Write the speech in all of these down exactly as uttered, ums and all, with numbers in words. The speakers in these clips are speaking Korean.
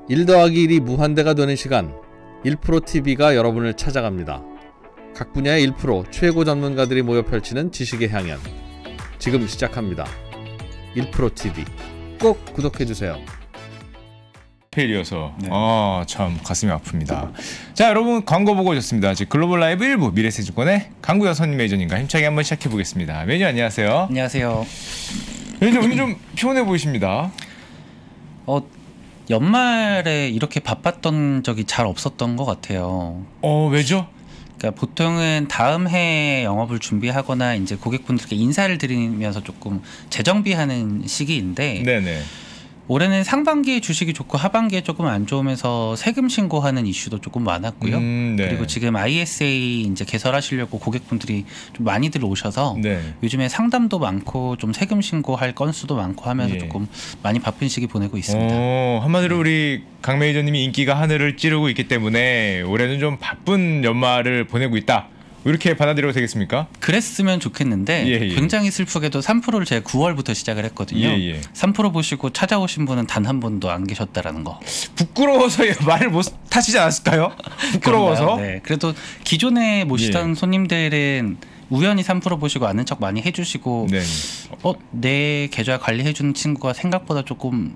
일 더하기 일이 무한대가 되는 시간, 일 프로 티비가 여러분을 찾아갑니다. 각 분야의 일 프로 최고 전문가들이 모여 펼치는 지식의 향연, 지금 시작합니다. 일 프로 티비 꼭 구독해주세요. 페일이어서 네. 아, 참 가슴이 아픕니다. 자, 여러분 광고 보고 오셨습니다. 지금 글로벌 라이브 일부 미래세증권의 강구현 선임 매니저님과 힘차게 한번 시작해 보겠습니다. 매니저 안녕하세요. 안녕하세요. 매니저 오늘 좀 피곤해 보이십니다. 어 연말에 이렇게 바빴던 적이 잘 없었던 것 같아요. 어 왜죠? 그러니까 보통은 다음 해 영업을 준비하거나 이제 고객분들께 인사를 드리면서 조금 재정비하는 시기인데. 네네. 올해는 상반기에 주식이 좋고 하반기에 조금 안 좋으면서 세금 신고하는 이슈도 조금 많았고요. 음, 네. 그리고 지금 아이에스에이 이제 개설하시려고 고객분들이 좀 많이들 오셔서 네. 요즘에 상담도 많고 좀 세금 신고할 건수도 많고 하면서 예. 조금 많이 바쁜 시기 보내고 있습니다. 오, 한마디로 우리 강 매니저님이 인기가 하늘을 찌르고 있기 때문에 올해는 좀 바쁜 연말을 보내고 있다. 이렇게 받아들여도 되겠습니까? 그랬으면 좋겠는데 예, 예. 굉장히 슬프게도 삼 프로를 제가 구월부터 시작을 했거든요. 예, 예. 삼 프로 보시고 찾아오신 분은 단 한 번도 안 계셨다라는 거. 부끄러워서 말을 못 하시지 않았을까요? 부끄러워서? 네. 그래도 기존에 모시던 예. 손님들은 우연히 삼 프로 보시고 아는 척 많이 해주시고 네. 어, 내 계좌 관리해주는 친구가 생각보다 조금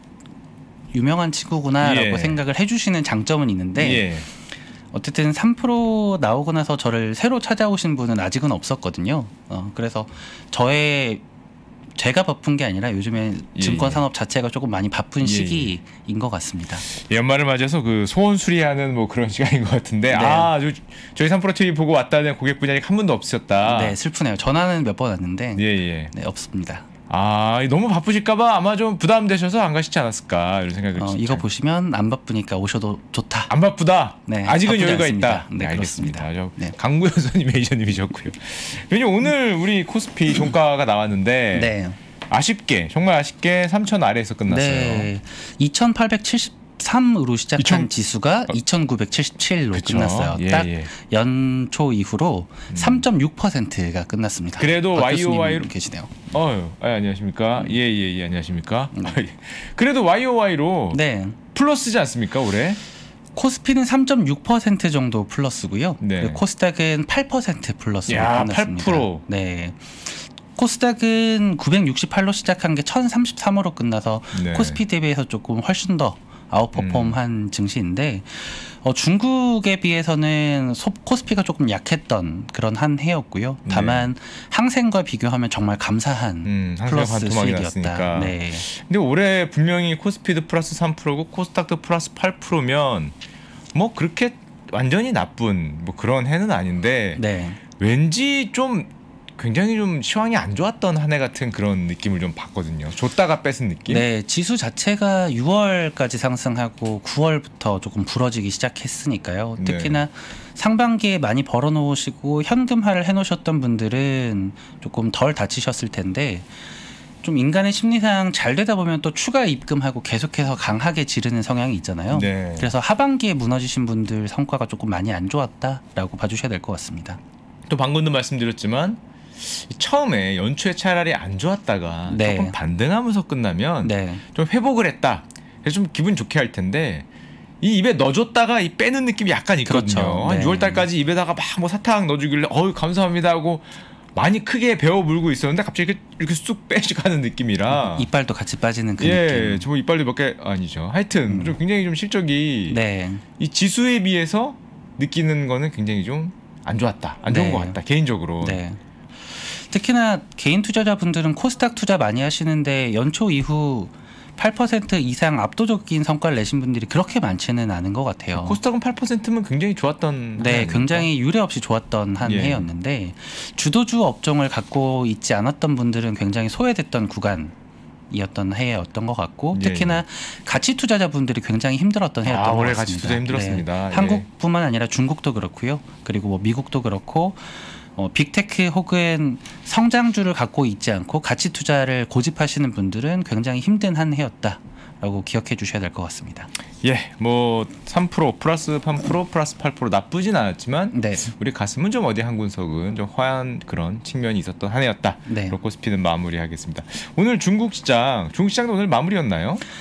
유명한 친구구나라고 예. 생각을 해주시는 장점은 있는데 예. 어쨌든 삼 프로 나오고 나서 저를 새로 찾아오신 분은 아직은 없었거든요. 어, 그래서 저의 제가 바쁜 게 아니라 요즘에 예, 증권 산업 자체가 조금 많이 바쁜 예, 시기인 예. 것 같습니다. 연말을 맞아서 그 소원 수리하는 뭐 그런 시간인 것 같은데 네. 아 저, 저희 삼 프로 티비 보고 왔다는 고객분이 아직 한 분도 없으셨다. 네, 슬프네요. 전화는 몇 번 왔는데 예, 예. 네, 없습니다. 아 너무 바쁘실까봐 아마 좀 부담되셔서 안 가시지 않았을까 이런 생각을. 어, 이거 보시면 안 바쁘니까 오셔도 좋다. 안 바쁘다. 네, 아직은 여유가 않습니다. 있다. 네, 네 알겠습니다. 네. 강구현 선임 매니저님이셨고요. 왜냐면 오늘 우리 코스피 종가가 나왔는데 네. 아쉽게 정말 아쉽게 삼천 아래에서 끝났어요. 네. 이천팔백칠십삼으로 시작한 이천... 지수가 어... 이천구백칠십칠로 그쵸? 끝났어요. 예, 딱 예. 연초 이후로 음. 삼 점 육 퍼센트가 끝났습니다. 그래도 와이오와이로 계시네요. 어, 아, 안녕하십니까? 예예예 예, 예, 안녕하십니까? 음. 그래도 와이오와이로 네. 플러스지 않습니까 올해? 코스피는 삼 점 육 퍼센트 정도 플러스고요. 네. 코스닥은 팔 퍼센트 플러스로 야, 끝났습니다. 팔 퍼센트. 네. 코스닥은 구백육십팔로 시작한 게 천삼십삼으로 끝나서 네. 코스피 대비해서 조금 훨씬 더 아웃퍼폼한 음. 증시인데 어, 중국에 비해서는 소, 코스피가 조금 약했던 그런 한 해였고요. 다만 네. 항생과 비교하면 정말 감사한 음, 플러스 수익이었다. 네. 근데 올해 분명히 코스피도 플러스 삼 퍼센트고 코스닥도 플러스 팔 퍼센트면 뭐 그렇게 완전히 나쁜 뭐 그런 해는 아닌데 네. 왠지 좀 굉장히 좀 시황이 안 좋았던 한 해 같은 그런 느낌을 좀 받거든요. 줬다가 뺏은 느낌. 네, 지수 자체가 유월까지 상승하고 구월부터 조금 부러지기 시작했으니까요. 네. 특히나 상반기에 많이 벌어놓으시고 현금화를 해놓으셨던 분들은 조금 덜 다치셨을 텐데 좀 인간의 심리상 잘 되다 보면 또 추가 입금하고 계속해서 강하게 지르는 성향이 있잖아요. 네. 그래서 하반기에 무너지신 분들 성과가 조금 많이 안 좋았다라고 봐주셔야 될 것 같습니다. 또 방금도 말씀드렸지만 처음에 연초에 차라리 안 좋았다가 네. 조금 반등하면서 끝나면 네. 좀 회복을 했다. 그래서 좀 기분 좋게 할 텐데 이 입에 넣어줬다가 이 빼는 느낌이 약간 있거든요. 그렇죠. 네. 한 유월 달까지 입에다가 막 뭐 사탕 넣어주길래 어우 감사합니다 하고 많이 크게 베어 물고 있었는데 갑자기 이렇게, 이렇게 쑥 빼가는 느낌이라 이빨도 같이 빠지는 그 예, 느낌. 저 이빨도 몇 개 아니죠. 하여튼 음. 좀 굉장히 좀 실적이 네. 이 지수에 비해서 느끼는 거는 굉장히 좀 안 좋았다. 안 좋은 네. 것 같다. 개인적으로. 네. 특히나 개인 투자자분들은 코스닥 투자 많이 하시는데 연초 이후 팔 퍼센트 이상 압도적인 성과를 내신 분들이 그렇게 많지는 않은 것 같아요. 코스닥은 팔 퍼센트면 굉장히 좋았던 네, 굉장히 유례 없이 좋았던 한 예. 해였는데 주도주 업종을 갖고 있지 않았던 분들은 굉장히 소외됐던 구간 이었던 해였던 것 같고 예. 특히나 가치 투자자분들이 굉장히 힘들었던 해였던 아, 것 올해 같습니다. 가치 투자 힘들었습니다. 네. 예. 한국뿐만 아니라 중국도 그렇고요. 그리고 뭐 미국도 그렇고 어, 빅테크 혹은 성장주를 갖고 있지 않고 가치 투자를 고집하시는 분들은 굉장히 힘든 한 해였다라고 기억해 주셔야 될 것 같습니다. 예, 뭐 삼 퍼센트 플러스 삼 퍼센트 플러스 팔 퍼센트 나쁘진 않았지만 네. 우리 가슴은 좀 어디 한 군석은 좀 화한 그런 측면이 있었던 한 해였다. 네. 코스피는 마무리하겠습니다. 오늘 중국 시장, 중국 시장도 오늘 마무리였나요?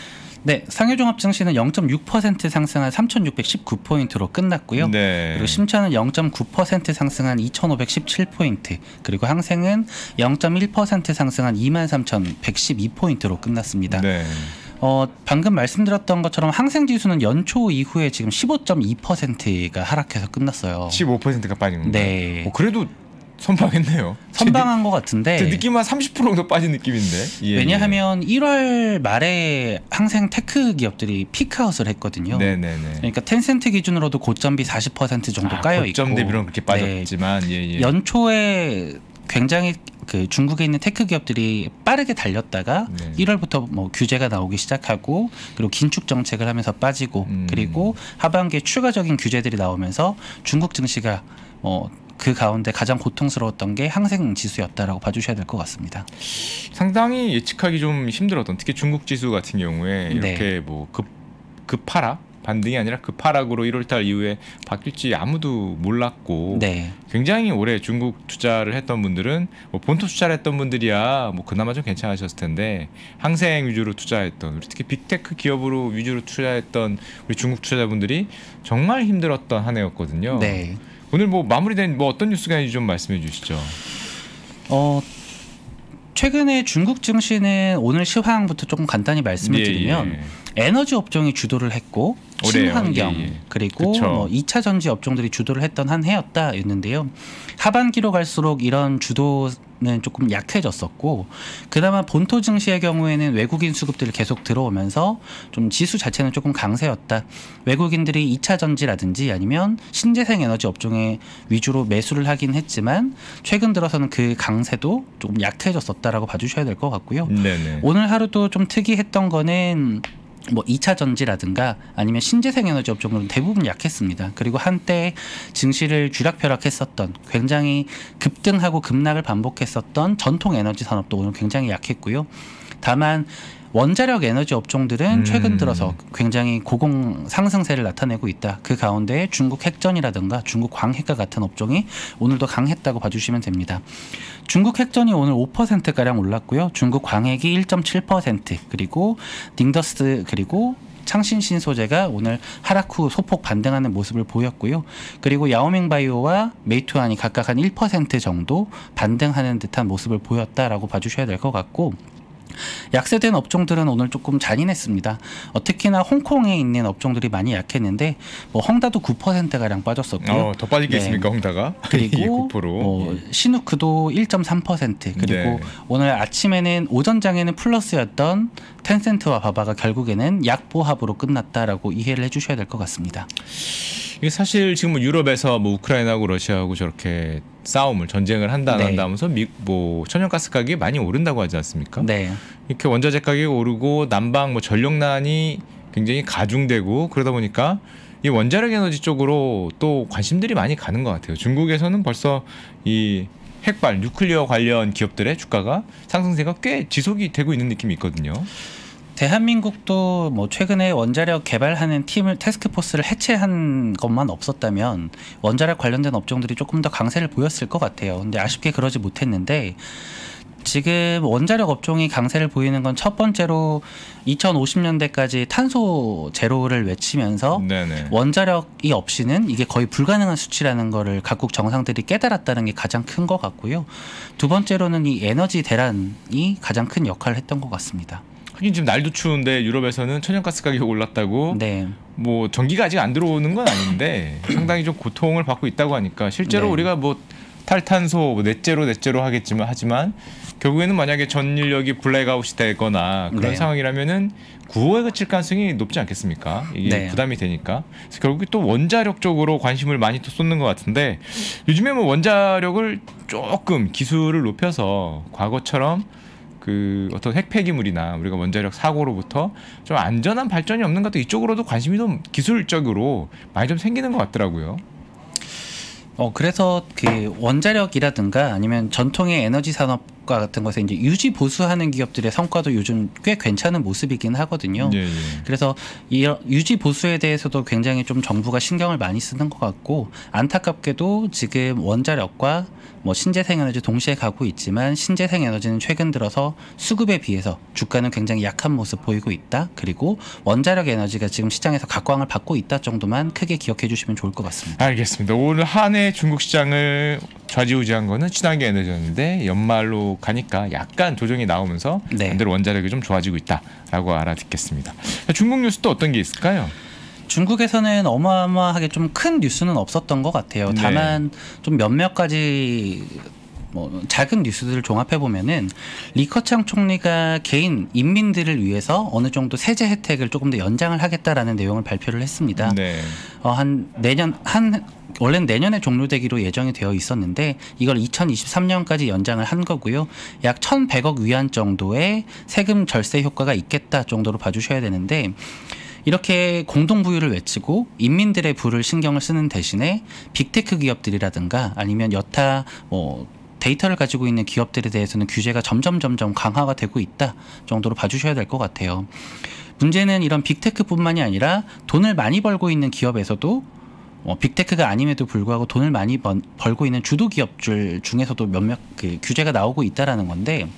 네, 상해종합 증시는 영 점 육 퍼센트 상승한 삼천육백십구 포인트로 끝났고요. 네. 그리고 심천은 영 점 구 퍼센트 상승한 이천오백십칠 포인트, 그리고 항생은 영 점 일 퍼센트 상승한 이만 삼천백십이 포인트로 끝났습니다. 네. 어, 방금 말씀드렸던 것처럼 항생지수는 연초 이후에 지금 십오 점 이 퍼센트가 하락해서 끝났어요. 십오 퍼센트가 빠진 건가요? 네. 어, 그래도 선방했네요. 선방한 것 같은데 느낌은 삼십 퍼센트 정도 빠진 느낌인데. 예, 왜냐하면 예. 일월 말에 항생 테크 기업들이 피크아웃을 했거든요. 네네네. 그러니까 텐센트 기준으로도 고점비 사십 퍼센트 정도 아, 까여 있고 고점 대비로는 그렇게 빠졌지만 네. 예, 예. 연초에 굉장히 그 중국에 있는 테크 기업들이 빠르게 달렸다가 네. 일월부터 뭐 규제가 나오기 시작하고 그리고 긴축 정책을 하면서 빠지고 음. 그리고 하반기에 추가적인 규제들이 나오면서 중국 증시가 뭐 그 가운데 가장 고통스러웠던 게 항생 지수였다라고 봐주셔야 될 것 같습니다. 상당히 예측하기 좀 힘들었던, 특히 중국 지수 같은 경우에 이렇게 네. 뭐 급 급하락 반등이 아니라 급하락으로 일월달 이후에 바뀔지 아무도 몰랐고 네. 굉장히 오래 중국 투자를 했던 분들은 뭐 본토 투자를 했던 분들이야 뭐 그나마 좀 괜찮으셨을 텐데 항생 위주로 투자했던, 우리 특히 빅테크 기업으로 위주로 투자했던 우리 중국 투자자분들이 정말 힘들었던 한 해였거든요. 네. 오늘 뭐 마무리된 뭐 어떤 뉴스가 있는지 좀 말씀해 주시죠. 어 최근에 중국 증시는 오늘 시황부터 조금 간단히 말씀을 예, 드리면 예. 에너지 업종이 주도를 했고 친환경 예, 예. 그리고 뭐 이 차 전지 업종들이 주도를 했던 한 해였다였는데요. 하반기로 갈수록 이런 주도는 조금 약해졌었고 그나마 본토 증시의 경우에는 외국인 수급들이 계속 들어오면서 좀 지수 자체는 조금 강세였다. 외국인들이 이 차 전지라든지 아니면 신재생 에너지 업종에 위주로 매수를 하긴 했지만 최근 들어서는 그 강세도 조금 약해졌었다라고 봐주셔야 될 것 같고요. 네네. 오늘 하루도 좀 특이했던 거는 뭐 이 차 전지라든가 아니면 신재생 에너지 업종은 대부분 약했습니다. 그리고 한때 증시를 쥐락펴락했었던, 굉장히 급등하고 급락을 반복했었던 전통 에너지 산업도 오늘 굉장히 약했고요. 다만 원자력 에너지 업종들은 최근 들어서 굉장히 고공 상승세를 나타내고 있다. 그 가운데 중국 핵전이라든가 중국 광핵과 같은 업종이 오늘도 강했다고 봐주시면 됩니다. 중국 핵전이 오늘 오 퍼센트가량 올랐고요. 중국 광핵이 일 점 칠 퍼센트, 그리고 닝더스 그리고 창신신 소재가 오늘 하락 후 소폭 반등하는 모습을 보였고요. 그리고 야오밍 바이오와 메이투안이 각각 한 일 퍼센트 정도 반등하는 듯한 모습을 보였다라고 봐주셔야 될 것 같고, 약세된 업종들은 오늘 조금 잔인했습니다. 어, 특히나 홍콩에 있는 업종들이 많이 약했는데 뭐 헝다도 구 퍼센트가량 빠졌었고요. 어, 더 빠지겠습니까? 네. 헝다가? 그리고 뭐 시누크도 일 점 삼 퍼센트, 그리고 네. 오늘 아침에는 오전장에는 플러스였던 텐센트와 바바가 결국에는 약보합으로 끝났다라고 이해를 해주셔야 될 것 같습니다. 이게 사실 지금 뭐 유럽에서 뭐 우크라이나하고 러시아하고 저렇게 싸움을 전쟁을 한다 안 네. 한다 하면서 미, 뭐 천연가스 가격이 많이 오른다고 하지 않습니까? 네. 이렇게 원자재 가격이 오르고 난방 뭐 전력난이 굉장히 가중되고 그러다 보니까 이 원자력 에너지 쪽으로 또 관심들이 많이 가는 것 같아요. 중국에서는 벌써 이 핵발, 뉴클리어 관련 기업들의 주가가 상승세가 꽤 지속이 되고 있는 느낌이 있거든요. 대한민국도 뭐 최근에 원자력 개발하는 팀을 태스크포스를 해체한 것만 없었다면 원자력 관련된 업종들이 조금 더 강세를 보였을 것 같아요. 근데 아쉽게 그러지 못했는데 지금 원자력 업종이 강세를 보이는 건 첫 번째로 이천오십 년대까지 탄소 제로를 외치면서 네네. 원자력이 없이는 이게 거의 불가능한 수치라는 거를 각국 정상들이 깨달았다는 게 가장 큰 것 같고요. 두 번째로는 이 에너지 대란이 가장 큰 역할을 했던 것 같습니다. 하긴 지금 날도 추운데 유럽에서는 천연가스 가격이 올랐다고 네. 뭐 전기가 아직 안 들어오는 건 아닌데 상당히 좀 고통을 받고 있다고 하니까 실제로 네. 우리가 뭐 탈탄소 뭐 넷제로 넷제로 하겠지만 하지만 결국에는 만약에 전력이 블랙아웃이 되거나 그런 네. 상황이라면은 구호에 그칠 가능성이 높지 않겠습니까? 이게 네. 부담이 되니까. 그래서 결국에 또 원자력 쪽으로 관심을 많이 또 쏟는 것 같은데 요즘에 뭐 원자력을 조금 기술을 높여서 과거처럼 그 어떤 핵 폐기물이나 우리가 원자력 사고로부터 좀 안전한 발전이 없는 것 같아 이쪽으로도 관심이 좀 기술적으로 많이 좀 생기는 것 같더라고요. 어 그래서 그 원자력이라든가 아니면 전통의 에너지 산업 효과 같은 것에 이제 유지 보수하는 기업들의 성과도 요즘 꽤 괜찮은 모습이긴 하거든요. 예, 예. 그래서 이 유지 보수에 대해서도 굉장히 좀 정부가 신경을 많이 쓰는 것 같고 안타깝게도 지금 원자력과 뭐 신재생에너지 동시에 가고 있지만 신재생에너지는 최근 들어서 수급에 비해서 주가는 굉장히 약한 모습 보이고 있다. 그리고 원자력 에너지가 지금 시장에서 각광을 받고 있다 정도만 크게 기억해 주시면 좋을 것 같습니다. 알겠습니다. 오늘 한 해 중국 시장을 좌지우지한 거는 친환경 에너지였는데 연말로 가니까 약간 조정이 나오면서 네. 반대로 원자력이 좀 좋아지고 있다라고 알아듣겠습니다. 중국 뉴스 또 어떤 게 있을까요? 중국에서는 어마어마하게 좀 큰 뉴스는 없었던 것 같아요. 다만 네. 좀 몇몇 가지 뭐 작은 뉴스들을 종합해 보면은 리커창 총리가 개인 인민들을 위해서 어느 정도 세제 혜택을 조금 더 연장을 하겠다라는 내용을 발표를 했습니다. 네. 어, 한 내년 한 원래는 내년에 종료되기로 예정이 되어 있었는데 이걸 이천이십삼 년까지 연장을 한 거고요. 약 천백억 위안 정도의 세금 절세 효과가 있겠다 정도로 봐주셔야 되는데 이렇게 공동부유를 외치고 인민들의 부를 신경을 쓰는 대신에 빅테크 기업들이라든가 아니면 여타 뭐 데이터를 가지고 있는 기업들에 대해서는 규제가 점점 점점 강화가 되고 있다 정도로 봐주셔야 될 것 같아요. 문제는 이런 빅테크뿐만이 아니라 돈을 많이 벌고 있는 기업에서도 어, 빅테크가 아님에도 불구하고 돈을 많이 번, 벌고 있는 주도 기업들 중에서도 몇몇 그 규제가 나오고 있다라는 건데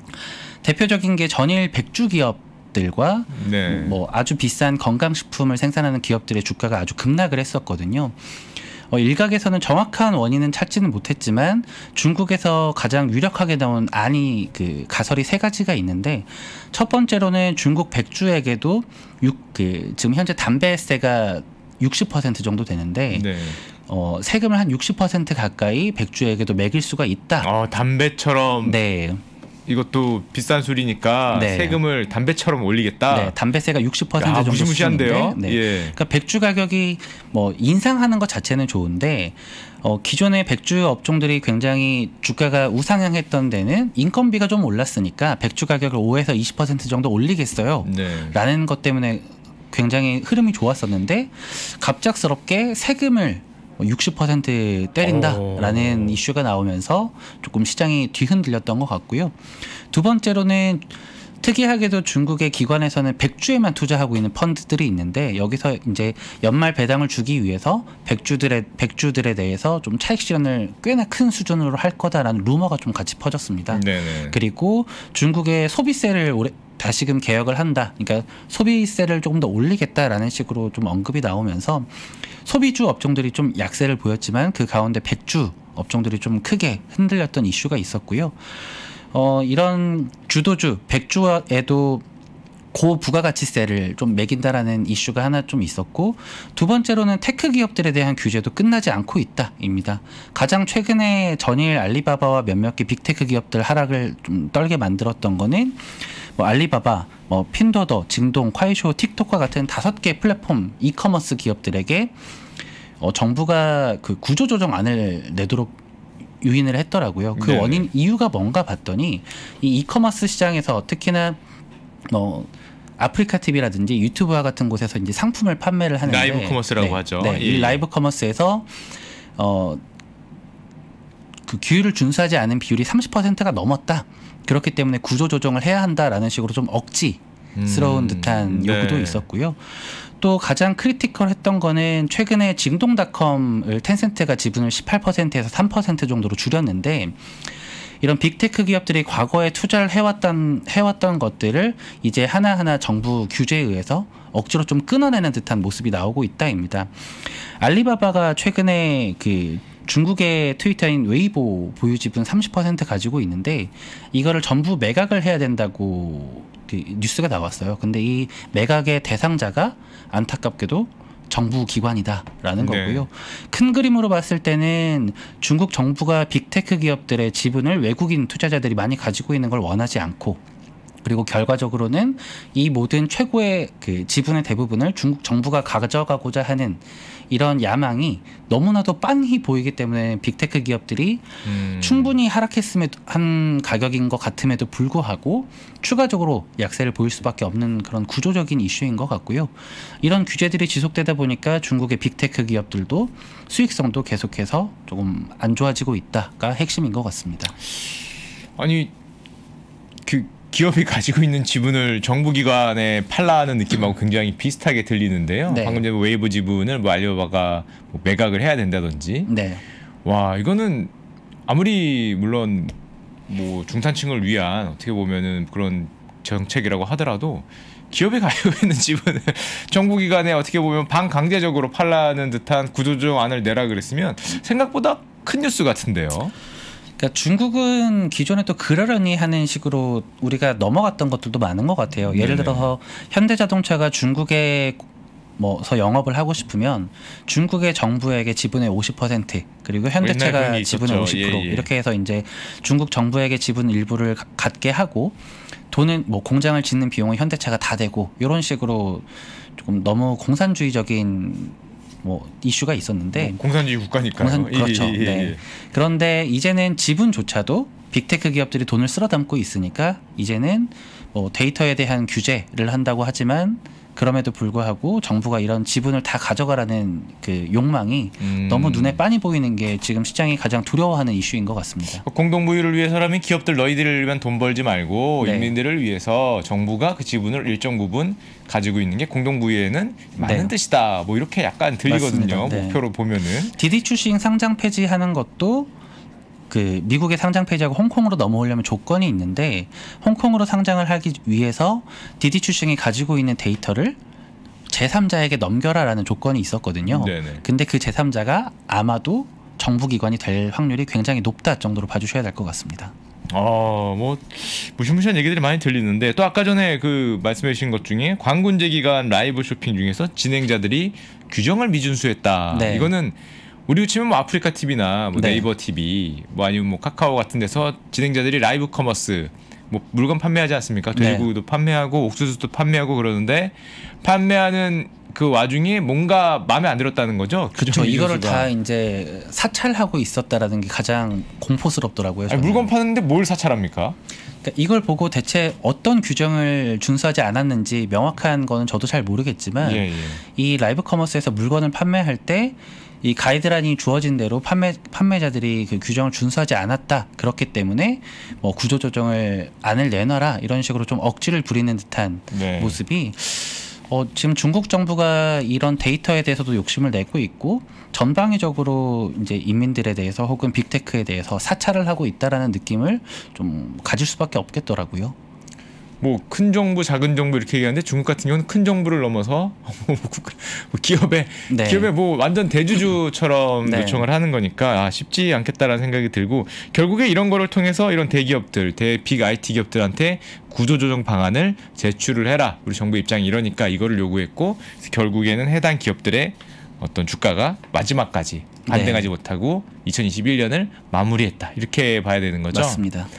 대표적인 게 전일 백주 기업 들과 네. 뭐 아주 비싼 건강식품을 생산하는 기업들의 주가가 아주 급락을 했었거든요. 어, 일각에서는 정확한 원인은 찾지는 못했지만 중국에서 가장 유력하게 나온 안이 그 가설이 세 가지가 있는데 첫 번째로는 중국 백주에게도 육, 그 지금 현재 담배세가 육십 퍼센트 정도 되는데 네. 어, 세금을 한 육십 퍼센트 가까이 백주에게도 매길 수가 있다. 어, 담배처럼. 네. 이것도 비싼 술이니까 네. 세금을 담배처럼 올리겠다. 네, 담배세가 육십 퍼센트 정도 무시무시한데요. 네. 예. 그러니까 백주 가격이 뭐 인상하는 것 자체는 좋은데 어, 기존의 백주 업종들이 굉장히 주가가 우상향했던 데는 인건비가 좀 올랐으니까 백주 가격을 오에서 이십 퍼센트 정도 올리겠어요. 네. 라는 것 때문에 굉장히 흐름이 좋았었는데 갑작스럽게 세금을 육십 퍼센트 때린다라는 오. 이슈가 나오면서 조금 시장이 뒤흔들렸던 것 같고요. 두 번째로는 특이하게도 중국의 기관에서는 백주에만 투자하고 있는 펀드들이 있는데 여기서 이제 연말 배당을 주기 위해서 백주들의 백주들에 대해서 좀 차익 실현을 꽤나 큰 수준으로 할 거다라는 루머가 좀 같이 퍼졌습니다. 네네. 그리고 중국의 소비세를 올해 다시금 개혁을 한다. 그러니까 소비세를 조금 더 올리겠다라는 식으로 좀 언급이 나오면서 소비주 업종들이 좀 약세를 보였지만 그 가운데 백주 업종들이 좀 크게 흔들렸던 이슈가 있었고요. 어, 이런 주도주 백주에도 고부가가치세를 좀 매긴다라는 이슈가 하나 좀 있었고 두 번째로는 테크 기업들에 대한 규제도 끝나지 않고 있다입니다. 가장 최근에 전일 알리바바와 몇몇 개 빅테크 기업들 하락을 좀 떨게 만들었던 거는 뭐 알리바바, 뭐 핀도더, 징동, 콰이쇼, 틱톡과 같은 다섯 개 플랫폼 이커머스 기업들에게 어, 정부가 그 구조조정안을 내도록 유인을 했더라고요. 그 네. 원인 이유가 뭔가 봤더니 이 이커머스 시장에서 특히나 뭐 아프리카 티비라든지 유튜브와 같은 곳에서 이제 상품을 판매를 하는데 라이브 커머스라고 네, 하죠. 네, 예. 이 라이브 커머스에서 어, 그 규율을 준수하지 않은 비율이 삼십 퍼센트가 넘었다. 그렇기 때문에 구조 조정을 해야 한다라는 식으로 좀 억지스러운 음, 듯한 요구도 네. 있었고요. 또 가장 크리티컬했던 거는 최근에 징동닷컴을 텐센트가 지분을 십팔 퍼센트에서 삼 퍼센트 정도로 줄였는데 이런 빅테크 기업들이 과거에 투자를 해왔던 해왔던 것들을 이제 하나하나 정부 규제에 의해서 억지로 좀 끊어내는 듯한 모습이 나오고 있다입니다. 알리바바가 최근에 그 중국의 트위터인 웨이보 보유 지분 삼십 퍼센트 가지고 있는데 이거를 전부 매각을 해야 된다고 그 뉴스가 나왔어요. 근데 이 매각의 대상자가 안타깝게도 정부 기관이다라는 네. 거고요. 큰 그림으로 봤을 때는 중국 정부가 빅테크 기업들의 지분을 외국인 투자자들이 많이 가지고 있는 걸 원하지 않고 그리고 결과적으로는 이 모든 최고의 그 지분의 대부분을 중국 정부가 가져가고자 하는 이런 야망이 너무나도 빤히 보이기 때문에 빅테크 기업들이 음. 충분히 하락했음에도 한 가격인 것 같음에도 불구하고 추가적으로 약세를 보일 수밖에 없는 그런 구조적인 이슈인 것 같고요. 이런 규제들이 지속되다 보니까 중국의 빅테크 기업들도 수익성도 계속해서 조금 안 좋아지고 있다가 핵심인 것 같습니다. 아니 그 기업이 가지고 있는 지분을 정부기관에 팔라는 느낌하고 굉장히 비슷하게 들리는데요. 네. 방금 전에 웨이브 지분을 뭐 알리바바가 뭐 매각을 해야 된다든지. 네. 와 이거는 아무리 물론 뭐 중산층을 위한 어떻게 보면은 그런 정책이라고 하더라도 기업이 가지고 있는 지분을 정부기관에 어떻게 보면 반강제적으로 팔라는 듯한 구조조정안을 내라 그랬으면 생각보다 큰 뉴스 같은데요. 그러니까 중국은 기존에 또 그러려니 하는 식으로 우리가 넘어갔던 것들도 많은 것 같아요. 예를 네네. 들어서 현대자동차가 중국에 뭐서 영업을 하고 싶으면 중국의 정부에게 지분의 오십 퍼센트 그리고 현대차가 지분의 오십 퍼센트 예, 예. 이렇게 해서 이제 중국 정부에게 지분 일부를 가, 갖게 하고 돈은 뭐 공장을 짓는 비용은 현대차가 다 되고 이런 식으로 조금 너무 공산주의적인 뭐 이슈가 있었는데 뭐 공산주의 국가니까요. 공산, 그렇죠. 예, 예, 예. 네. 그런데 이제는 지분조차도 빅테크 기업들이 돈을 쓸어 담고 있으니까 이제는 뭐 데이터에 대한 규제를 한다고 하지만 그럼에도 불구하고 정부가 이런 지분을 다 가져가라는 그 욕망이 음. 너무 눈에 빤히 보이는 게 지금 시장이 가장 두려워하는 이슈인 것 같습니다. 공동부유를 위해서라면 기업들 너희들을 위한 돈 벌지 말고 네. 인민들을 위해서 정부가 그 지분을 일정 부분 가지고 있는 게 공동부유에는 많은 네. 뜻이다. 뭐 이렇게 약간 들리거든요. 네. 목표로 보면은. 디디 추싱 상장 폐지하는 것도 그 미국의 상장 폐지하고 홍콩으로 넘어오려면 조건이 있는데 홍콩으로 상장을 하기 위해서 디디 추싱이 가지고 있는 데이터를 제삼자에게 넘겨라라는 조건이 있었거든요. 네네. 근데 그 제삼자가 아마도 정부기관이 될 확률이 굉장히 높다 정도로 봐주셔야 될 것 같습니다. 어, 뭐 무시무시한 얘기들이 많이 들리는데 또 아까 전에 그 말씀해 주신 것 중에 광군제 기간 라이브 쇼핑 중에서 진행자들이 규정을 미준수했다. 네. 이거는 우리로 치면 뭐 아프리카 티비나 뭐 네. 네이버 티비 뭐 아니면 뭐 카카오 같은 데서 진행자들이 라이브 커머스 뭐 물건 판매하지 않습니까? 돼지고기도 네. 판매하고 옥수수도 판매하고 그러는데 판매하는 그 와중에 뭔가 마음에 안 들었다는 거죠. 그렇죠. 이거를 다 이제 사찰하고 있었다라는 게 가장 공포스럽더라고요. 아니, 물건 파는데 뭘 사찰합니까? 그러니까 이걸 보고 대체 어떤 규정을 준수하지 않았는지 명확한 거는 저도 잘 모르겠지만 예, 예. 이 라이브 커머스에서 물건을 판매할 때 이 가이드라인이 주어진 대로 판매 판매자들이 그 규정을 준수하지 않았다. 그렇기 때문에 뭐 구조조정을 안을 내놔라 이런 식으로 좀 억지를 부리는 듯한 네. 모습이 어, 지금 중국 정부가 이런 데이터에 대해서도 욕심을 내고 있고 전방위적으로 이제 인민들에 대해서 혹은 빅테크에 대해서 사찰을 하고 있다라는 느낌을 좀 가질 수밖에 없겠더라고요. 뭐 큰 정부, 작은 정부 이렇게 얘기하는데 중국 같은 경우는 큰 정부를 넘어서 기업에 네. 기업에 뭐 완전 대주주처럼 네. 요청을 하는 거니까 아, 쉽지 않겠다라는 생각이 들고 결국에 이런 거를 통해서 이런 대기업들, 대빅 아이티 기업들한테 구조조정 방안을 제출을 해라. 우리 정부 입장이 이러니까 이거를 요구했고 결국에는 해당 기업들의 어떤 주가가 마지막까지 반등하지 네. 못하고 이천이십일 년을 마무리했다. 이렇게 봐야 되는 거죠. 맞습니다.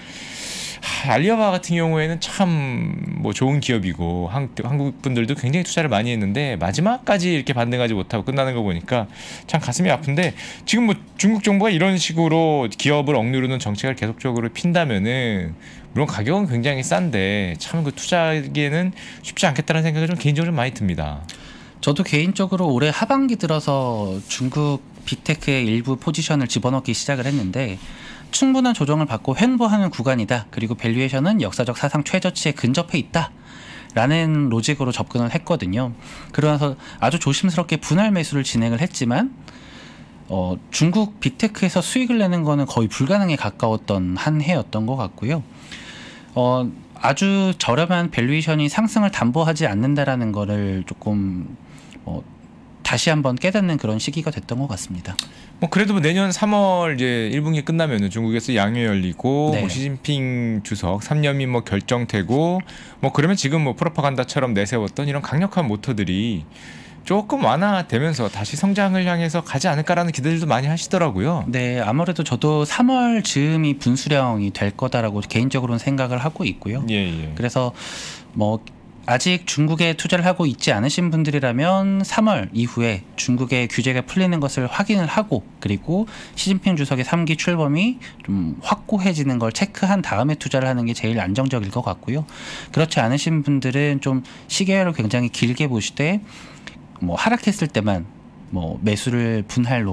하, 알리바바 같은 경우에는 참 뭐 좋은 기업이고 한, 한국 분들도 굉장히 투자를 많이 했는데 마지막까지 이렇게 반등하지 못하고 끝나는 거 보니까 참 가슴이 아픈데 지금 뭐 중국 정부가 이런 식으로 기업을 억누르는 정책을 계속적으로 핀다면은 물론 가격은 굉장히 싼데 참 그 투자하기에는 쉽지 않겠다는 생각이 좀 개인적으로 좀 많이 듭니다. 저도 개인적으로 올해 하반기 들어서 중국 빅테크의 일부 포지션을 집어넣기 시작을 했는데 충분한 조정을 받고 횡보하는 구간이다. 그리고 밸류에이션은 역사적 사상 최저치에 근접해 있다. 라는 로직으로 접근을 했거든요. 그러면서 아주 조심스럽게 분할 매수를 진행을 했지만 어, 중국 빅테크에서 수익을 내는 거는 거의 불가능에 가까웠던 한 해였던 것 같고요. 어, 아주 저렴한 밸류에이션이 상승을 담보하지 않는다라는 거를 조금 어, 다시 한번 깨닫는 그런 시기가 됐던 것 같습니다. 뭐 그래도 뭐 내년 삼월 이제 일 분기 끝나면은 중국에서 양회 열리고 네. 뭐 시진핑 주석 삼 년이 뭐 결정되고 뭐 그러면 지금 뭐 프로파간다처럼 내세웠던 이런 강력한 모터들이 조금 완화되면서 다시 성장을 향해서 가지 않을까라는 기대들도 많이 하시더라고요. 네, 아무래도 저도 삼월 즈음이 분수령이 될 거다라고 개인적으로는 생각을 하고 있고요. 예, 예. 그래서 뭐 아직 중국에 투자를 하고 있지 않으신 분들이라면 삼월 이후에 중국의 규제가 풀리는 것을 확인을 하고 그리고 시진핑 주석의 삼 기 출범이 좀 확고해지는 걸 체크한 다음에 투자를 하는 게 제일 안정적일 것 같고요. 그렇지 않으신 분들은 좀 시계열을 굉장히 길게 보시되 뭐 하락했을 때만 뭐 매수를 분할로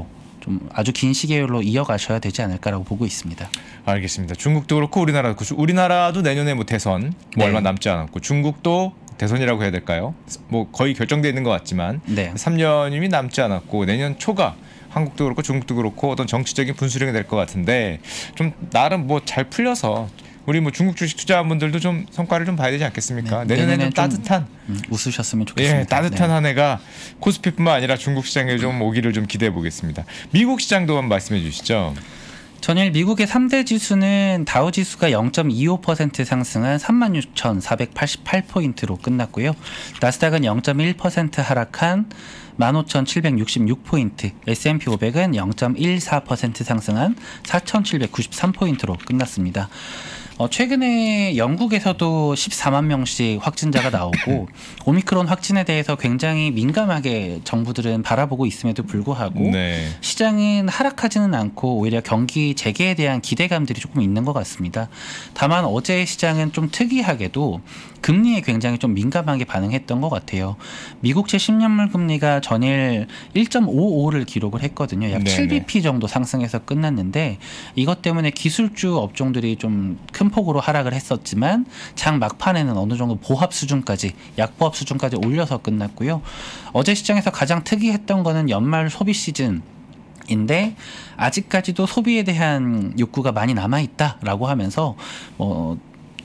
좀 아주 긴 시계열로 이어가셔야 되지 않을까라고 보고 있습니다. 알겠습니다. 중국도 그렇고 우리나라도 그렇고 우리나라도 내년에 뭐 대선 뭐 네. 얼마 남지 않았고 중국도 대선이라고 해야 될까요? 뭐 거의 결정되어 있는 것 같지만 네. 삼 년이 남지 않았고 내년 초가 한국도 그렇고 중국도 그렇고 어떤 정치적인 분수령이 될 것 같은데 좀 나름 뭐 잘 풀려서 우리 뭐 중국 주식 투자자분들도 좀 성과를 좀 봐야 되지 않겠습니까? 네. 내년에는 좀 따뜻한 음, 웃으셨으면 좋겠습니다. 예, 따뜻한 네. 한 해가 코스피뿐만 아니라 중국 시장에 좀 오기를 좀 기대해 보겠습니다. 미국 시장도 한번 말씀해 주시죠. 전일 미국의 삼 대 지수는 다우 지수가 영 점 이오 퍼센트 상승한 삼만 육천사백팔십팔 포인트로 끝났고요. 나스닥은 영 점 일 퍼센트 하락한 만 오천칠백육십육 포인트, 에스 앤 피 오백은 영 점 일사 퍼센트 상승한 사천칠백구십삼 포인트로 끝났습니다. 어, 최근에 영국에서도 십사만 명씩 확진자가 나오고 오미크론 확진에 대해서 굉장히 민감하게 정부들은 바라보고 있음에도 불구하고 네. 시장은 하락하지는 않고 오히려 경기 재개에 대한 기대감들이 조금 있는 것 같습니다. 다만 어제 시장은 좀 특이하게도 금리에 굉장히 좀 민감하게 반응했던 것 같아요. 미국채 십 년물 금리가 전일 일 점 오오를 기록을 했거든요. 약 네네. 칠 비피 정도 상승해서 끝났는데 이것 때문에 기술주 업종들이 좀 큰 폭으로 하락을 했었지만 장 막판에는 어느 정도 보합 수준까지 약보합 수준까지 올려서 끝났고요. 어제 시장에서 가장 특이했던 거는 연말 소비 시즌 인데 아직까지도 소비에 대한 욕구가 많이 남아있다라고 하면서 어,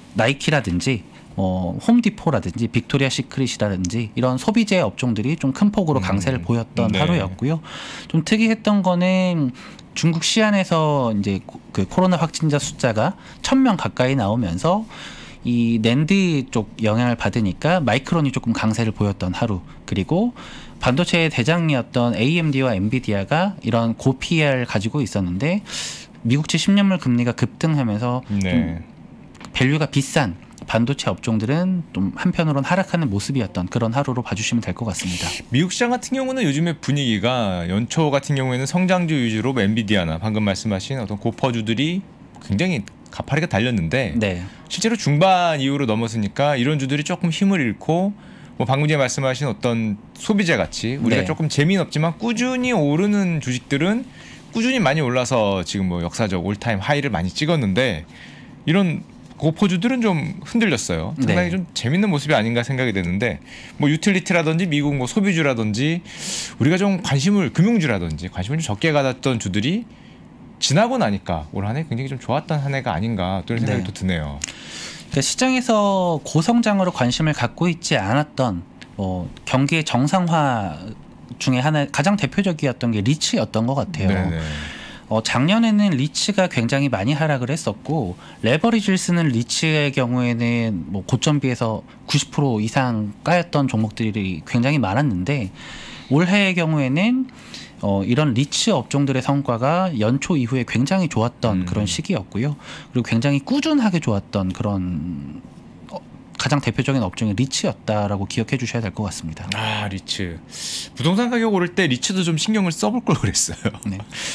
나이키라든지 뭐 홈디포라든지 빅토리아 시크릿이라든지 이런 소비재 업종들이 좀 큰 폭으로 강세를 음, 보였던 네. 하루였고요. 좀 특이했던 거는 중국 시안에서 이제 그 코로나 확진자 숫자가 천 명 가까이 나오면서 이 낸드 쪽 영향을 받으니까 마이크론이 조금 강세를 보였던 하루, 그리고 반도체의 대장이었던 에이엠디와 엔비디아가 이런 고 피이알을 가지고 있었는데 미국채 십 년물 금리가 급등하면서 네. 좀 밸류가 비싼 반도체 업종들은 좀 한편으로는 하락하는 모습이었던 그런 하루로 봐주시면 될 것 같습니다. 미국 시장 같은 경우는 요즘에 분위기가 연초 같은 경우에는 성장주 위주로 엔비디아나 방금 말씀하신 어떤 고퍼주들이 굉장히 가파르게 달렸는데 네. 실제로 중반 이후로 넘어서니까 이런 주들이 조금 힘을 잃고 뭐 방금 전에 말씀하신 어떤 소비재 같이 우리가 네. 조금 재미는 없지만 꾸준히 오르는 주식들은 꾸준히 많이 올라서 지금 뭐 역사적 올타임 하이를 많이 찍었는데 이런 고포주들은 좀 흔들렸어요. 상당히 네. 좀 재밌는 모습이 아닌가 생각이 되는데 뭐 유틸리티라든지 미국 뭐 소비주라든지 우리가 좀 관심을 금융주라든지 관심을 좀 적게 가졌던 주들이 지나고 나니까 올 한 해 굉장히 좀 좋았던 한 해가 아닌가 또 이런 생각이 네. 또 드네요. 그러니까 시장에서 고성장으로 관심을 갖고 있지 않았던 어, 경기의 정상화 중에 하나 가장 대표적이었던 게 리츠였던 것 같아요. 네네. 어, 작년에는 리츠가 굉장히 많이 하락을 했었고 레버리지를 쓰는 리츠의 경우에는 뭐 고점비에서 구십 퍼센트 이상 까였던 종목들이 굉장히 많았는데 올해의 경우에는 어, 이런 리츠 업종들의 성과가 연초 이후에 굉장히 좋았던 음. 그런 시기였고요. 그리고 굉장히 꾸준하게 좋았던 그런 어, 가장 대표적인 업종이 리츠였다라고 기억해 주셔야 될 것 같습니다. 아, 리츠. 부동산 가격 오를 때 리츠도 좀 신경을 써볼 걸 그랬어요. 네.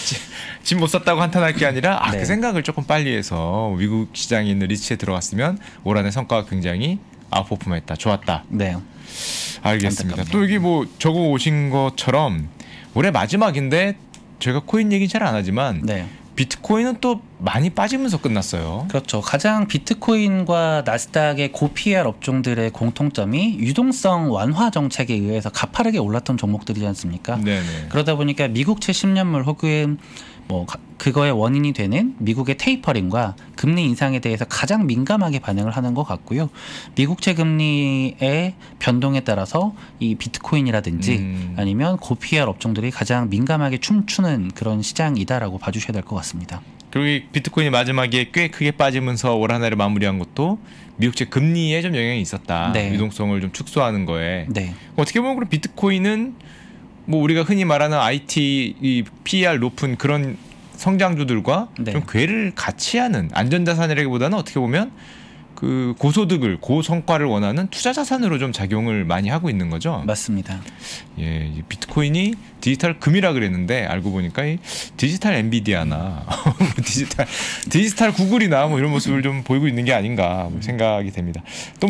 집 못 샀다고 한탄할 게 아니라 아, 네. 그 생각을 조금 빨리 해서 미국 시장에 있는 리츠에 들어갔으면 올 한해 성과가 굉장히 아웃퍼폼했다. 좋았다. 네. 알겠습니다. 안타깝네요. 또 여기 뭐 적어 오신 것처럼 올해 마지막인데 제가 코인 얘기는 잘 안 하지만 네. 비트코인은 또 많이 빠지면서 끝났어요. 그렇죠. 가장 비트코인과 나스닥의 고 피이알 업종들의 공통점이 유동성 완화 정책에 의해서 가파르게 올랐던 종목들이지 않습니까? 네네. 그러다 보니까 미국채 십 년물 혹은 뭐 그거의 원인이 되는 미국의 테이퍼링과 금리 인상에 대해서 가장 민감하게 반응을 하는 것 같고요. 미국채 금리의 변동에 따라서 이 비트코인이라든지 음. 아니면 고 피이알 업종들이 가장 민감하게 춤추는 그런 시장이다라고 봐주셔야 될 것 같습니다. 그리고 비트코인이 마지막에 꽤 크게 빠지면서 올 한 해를 마무리한 것도 미국채 금리에 좀 영향이 있었다. 네. 유동성을 좀 축소하는 거에. 네. 어떻게 보면 그럼 비트코인은 뭐 우리가 흔히 말하는 아이티 이 피이알 높은 그런 성장주들과 네. 좀 궤를 같이 하는 안전자산이라기보다는 어떻게 보면 그 고소득을 고성과를 원하는 투자자산으로 좀 작용을 많이 하고 있는 거죠. 맞습니다. 예, 비트코인이 디지털 금이라 그랬는데 알고 보니까 이 디지털 엔비디아나 디지털 디지털 구글이나 뭐 이런 모습을 좀 보이고 있는 게 아닌가 뭐 생각이 됩니다. 또 뭐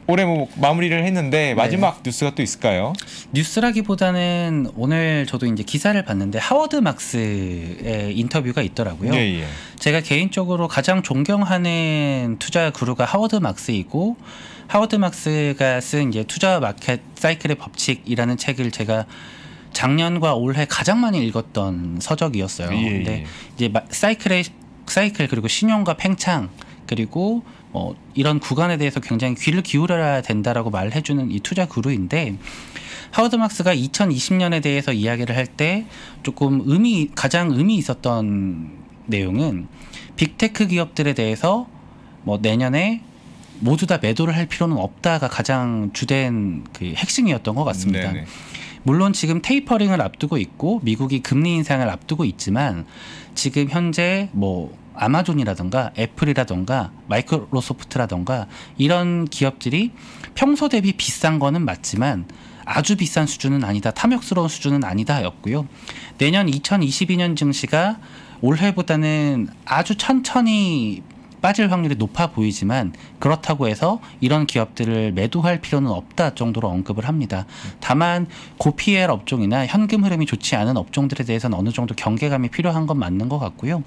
올해 뭐 마무리를 했는데 마지막 네. 뉴스가 또 있을까요? 뉴스라기보다는 오늘 저도 이제 기사를 봤는데 하워드 막스의 인터뷰가 있더라고요. 예, 예. 제가 개인적으로 가장 존경하는 투자 그루가 하워드 막스이고 하워드 막스가 쓴 이제 투자 마켓 사이클의 법칙이라는 책을 제가 작년과 올해 가장 많이 읽었던 서적이었어요. 예, 근데 예. 이제 사이클의 사이클 그리고 신용과 팽창 그리고 뭐 이런 구간에 대해서 굉장히 귀를 기울여야 된다라고 말해주는 이 투자 그루인데 하워드 막스가 이천이십 년에 대해서 이야기를 할 때 조금 의미 가장 의미 있었던 내용은 빅테크 기업들에 대해서 뭐 내년에 모두 다 매도를 할 필요는 없다가 가장 주된 그 핵심이었던 것 같습니다. 네네. 물론 지금 테이퍼링을 앞두고 있고 미국이 금리 인상을 앞두고 있지만 지금 현재 뭐 아마존이라던가 애플이라던가 마이크로소프트라던가 이런 기업들이 평소 대비 비싼 거는 맞지만 아주 비싼 수준은 아니다, 탐욕스러운 수준은 아니다 였고요. 내년 이천이십이 년 증시가 올해보다는 아주 천천히 빠질 확률이 높아 보이지만 그렇다고 해서 이런 기업들을 매도할 필요는 없다 정도로 언급을 합니다. 다만 고피엘 업종이나 현금 흐름이 좋지 않은 업종들에 대해서는 어느 정도 경계감이 필요한 건 맞는 것 같고요.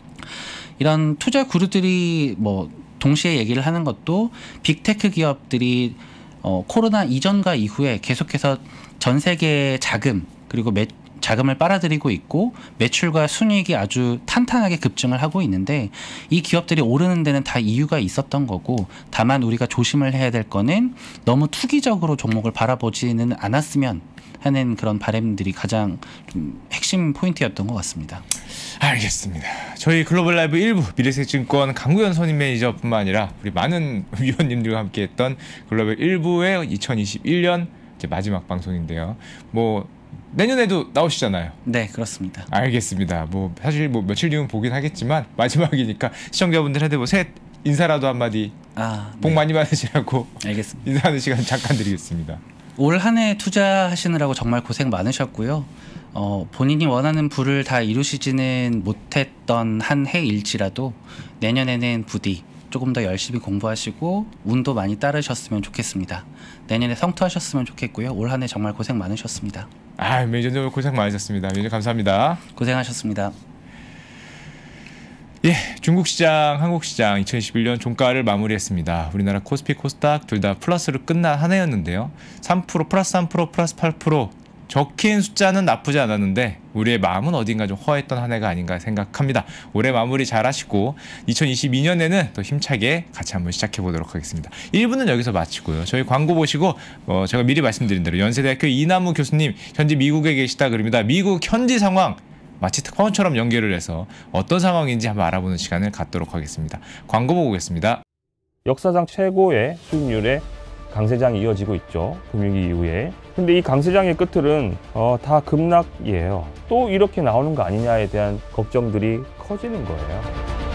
이런 투자 구루들이 뭐 동시에 얘기를 하는 것도 빅테크 기업들이 어 코로나 이전과 이후에 계속해서 전 세계의 자금 그리고 매, 자금을 빨아들이고 있고 매출과 순이익이 아주 탄탄하게 급증을 하고 있는데 이 기업들이 오르는 데는 다 이유가 있었던 거고 다만 우리가 조심을 해야 될 거는 너무 투기적으로 종목을 바라보지는 않았으면 하는 그런 바람들이 가장 좀 핵심 포인트였던 것 같습니다. 알겠습니다. 저희 글로벌 라이브 일부 미래에셋증권 강구현 선임 매니저뿐만 아니라 우리 많은 위원님들과 함께했던 글로벌 일부의 이천이십일 년 이제 마지막 방송인데요. 뭐 내년에도 나오시잖아요. 네, 그렇습니다. 알겠습니다. 뭐 사실 뭐 며칠 뒤면 보긴 하겠지만 마지막이니까 시청자분들한테 뭐 새 인사라도 한마디 아, 복 네. 많이 받으시라고 알겠습니다. 인사하는 시간 잠깐 드리겠습니다. 올 한 해 투자하시느라고 정말 고생 많으셨고요. 어, 본인이 원하는 부를 다 이루시지는 못했던 한 해일지라도 내년에는 부디 조금 더 열심히 공부하시고 운도 많이 따르셨으면 좋겠습니다. 내년에 성투하셨으면 좋겠고요. 올 한 해 정말 고생 많으셨습니다. 아, 매니저님 고생 많으셨습니다. 매니저 감사합니다. 고생하셨습니다. 예, 중국 시장, 한국 시장 이천이십일 년 종가를 마무리했습니다. 우리나라 코스피, 코스닥 둘 다 플러스로 끝난 한 해였는데요. 삼 퍼센트, 플러스 삼 퍼센트, 플러스 팔 퍼센트 적힌 숫자는 나쁘지 않았는데 우리의 마음은 어딘가 좀 허했던 한 해가 아닌가 생각합니다. 올해 마무리 잘 하시고 이천이십이 년에는 또 힘차게 같이 한번 시작해 보도록 하겠습니다. 일 부는 여기서 마치고요. 저희 광고 보시고 어, 제가 미리 말씀드린 대로 연세대학교 이남우 교수님 현재 미국에 계시다 그럽니다. 미국 현지 상황 마치 특파원처럼 연결을 해서 어떤 상황인지 한번 알아보는 시간을 갖도록 하겠습니다. 광고 보고 오겠습니다. 역사상 최고의 수익률에 강세장이 이어지고 있죠. 금융위기 이후에. 근데 이 강세장의 끝은 어, 다 급락이에요. 또 이렇게 나오는 거 아니냐에 대한 걱정들이 커지는 거예요.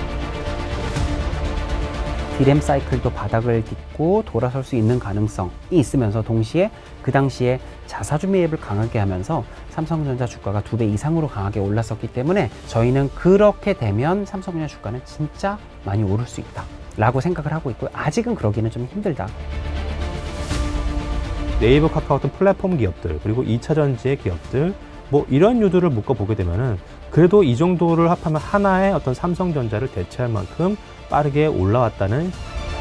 디램 사이클도 바닥을 딛고 돌아설 수 있는 가능성이 있으면서 동시에 그 당시에 자사주 매입을 강하게 하면서 삼성전자 주가가 두 배 이상으로 강하게 올랐었기 때문에 저희는 그렇게 되면 삼성전자 주가는 진짜 많이 오를 수 있다 라고 생각을 하고 있고요. 아직은 그러기는 좀 힘들다. 네이버, 카카오톡 플랫폼 기업들 그리고 이 차 전지의 기업들 뭐 이런 유들을 묶어보게 되면은 그래도 이 정도를 합하면 하나의 어떤 삼성전자를 대체할 만큼 빠르게 올라왔다는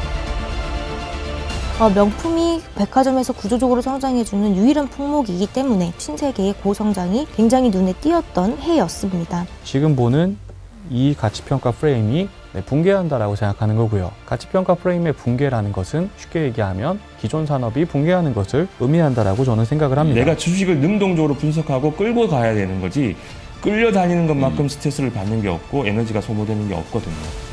어, 명품이 백화점에서 구조적으로 성장해주는 유일한 품목이기 때문에 신세계의 고성장이 굉장히 눈에 띄었던 해였습니다. 지금 보는 이 가치평가 프레임이 붕괴한다라고 생각하는 거고요. 가치평가 프레임의 붕괴라는 것은 쉽게 얘기하면 기존 산업이 붕괴하는 것을 의미한다라고 저는 생각을 합니다. 내가 주식을 능동적으로 분석하고 끌고 가야 되는 거지 끌려다니는 것만큼 스트레스를 받는 게 없고 에너지가 소모되는 게 없거든요.